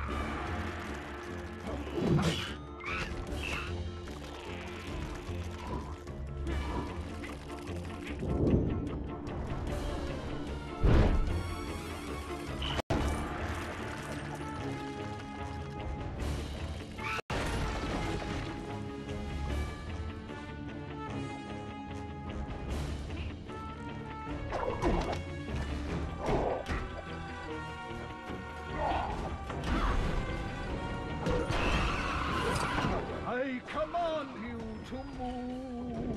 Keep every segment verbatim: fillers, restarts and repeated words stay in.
I command you to move.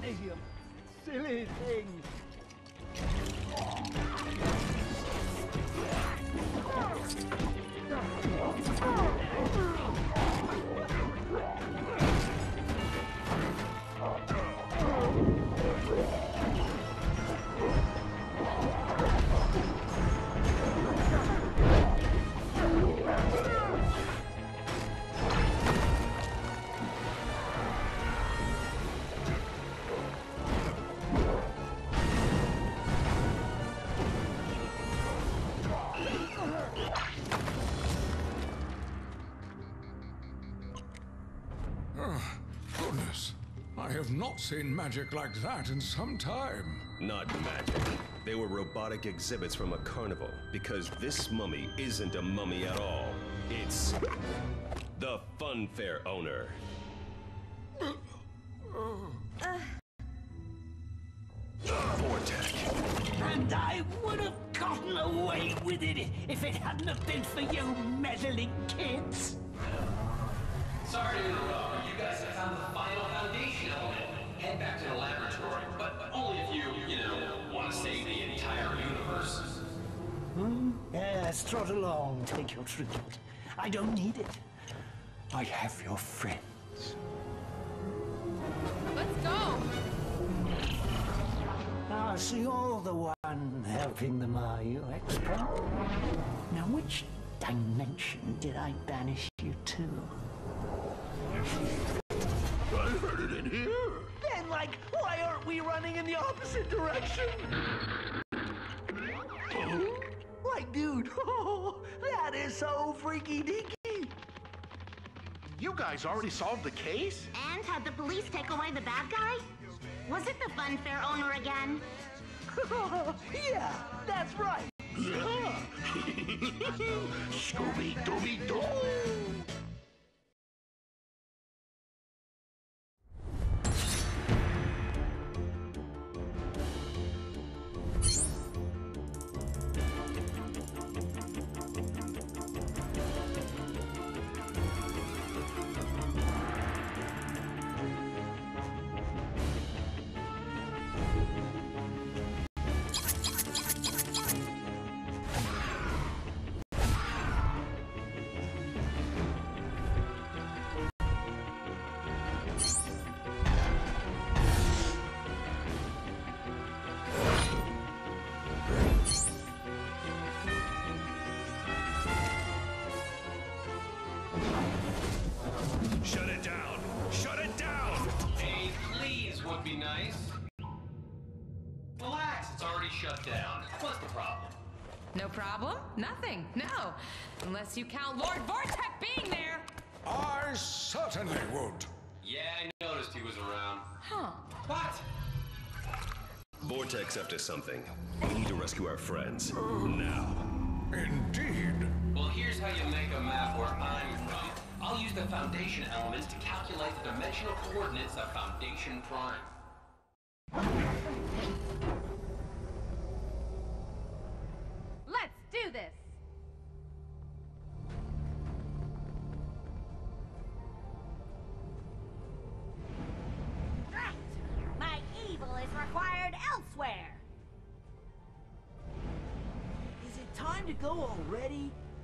You silly thing. Goodness, I have not seen magic like that in some time. Not magic. They were robotic exhibits from a carnival, because this mummy isn't a mummy at all. It's the fun fair owner. Uh. Vortex. And I would have gotten away with it if it hadn't have been for you meddling kids. Sorry to interrupt, but you guys have found the final foundation element. Head back to the laboratory, but only if you, you know, want to save the entire universe. Hmm? Yes, trot along, take your treatment. I don't need it. I have your friends. Let's go! Ah, so you're the one helping them, are you, expert? Now, which dimension did I banish you to? I heard it in here. Then, like, why aren't we running in the opposite direction? Oh? Like, dude, oh, that is so freaky deaky. You guys already solved the case? And had the police take away the bad guy? Was it the fun fair owner again? Yeah, that's right. Yeah. Scooby-Dooby-Doo. Shut it down! Shut it down! Hey, please, would be nice. Relax, it's already shut down. What's the problem? No problem? Nothing. No. Unless you count Lord Vortex being there. I certainly would. Yeah, I noticed he was around. Huh. What? Vortex up to something. We need to rescue our friends. Now. Indeed. Well, here's how you make a map where I'm from. I'll use the foundation elements to calculate the dimensional coordinates of Foundation Prime. Let's do this. Right! My evil is required elsewhere! Is it time to go already?